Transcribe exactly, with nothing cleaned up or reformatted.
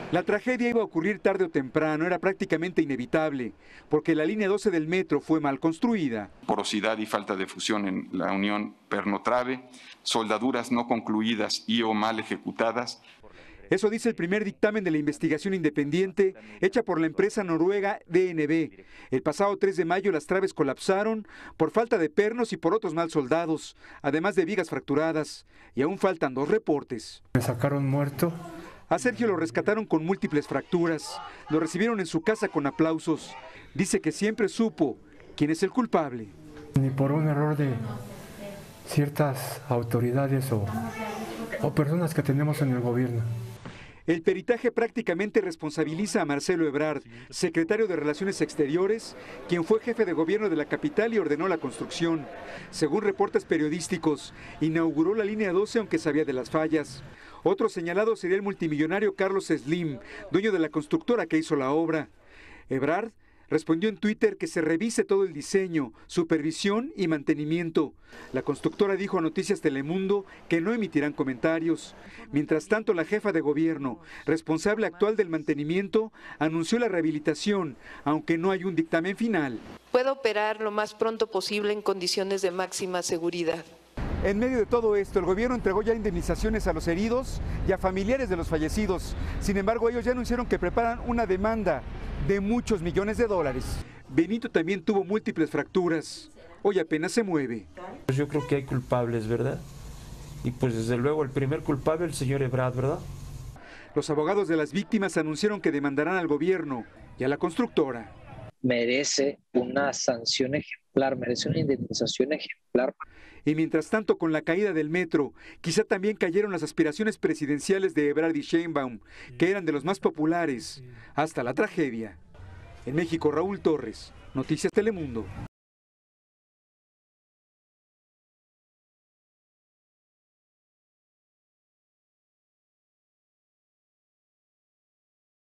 La tragedia iba a ocurrir tarde o temprano, era prácticamente inevitable, porque la línea doce del metro fue mal construida. Porosidad y falta de fusión en la unión perno-trave, soldaduras no concluidas y o mal ejecutadas. Eso dice el primer dictamen de la investigación independiente hecha por la empresa noruega D N B. El pasado tres de mayo las traves colapsaron por falta de pernos y por otros mal soldados, además de vigas fracturadas, y aún faltan dos reportes. Me sacaron muerto. A Sergio lo rescataron con múltiples fracturas, lo recibieron en su casa con aplausos. Dice que siempre supo quién es el culpable. Ni por un error de ciertas autoridades o, o personas que tenemos en el gobierno. El peritaje prácticamente responsabiliza a Marcelo Ebrard, secretario de Relaciones Exteriores, quien fue jefe de gobierno de la capital y ordenó la construcción. Según reportes periodísticos, inauguró la línea doce aunque sabía de las fallas. Otro señalado sería el multimillonario Carlos Slim, dueño de la constructora que hizo la obra. Ebrard respondió en Twitter que se revise todo el diseño, supervisión y mantenimiento. La constructora dijo a Noticias Telemundo que no emitirán comentarios. Mientras tanto, la jefa de gobierno, responsable actual del mantenimiento, anunció la rehabilitación, aunque no hay un dictamen final. Puede operar lo más pronto posible en condiciones de máxima seguridad. En medio de todo esto, el gobierno entregó ya indemnizaciones a los heridos y a familiares de los fallecidos. Sin embargo, ellos ya anunciaron que preparan una demanda de muchos millones de dólares. Benito también tuvo múltiples fracturas. Hoy apenas se mueve. Pues yo creo que hay culpables, ¿verdad? Y pues desde luego el primer culpable, el señor Ebrard, ¿verdad? Los abogados de las víctimas anunciaron que demandarán al gobierno y a la constructora. Merece una sanción ejemplar, merece una indemnización ejemplar. Y mientras tanto, con la caída del metro, quizá también cayeron las aspiraciones presidenciales de Ebrard y Sheinbaum, que eran de los más populares, hasta la tragedia. En México, Raúl Torres, Noticias Telemundo.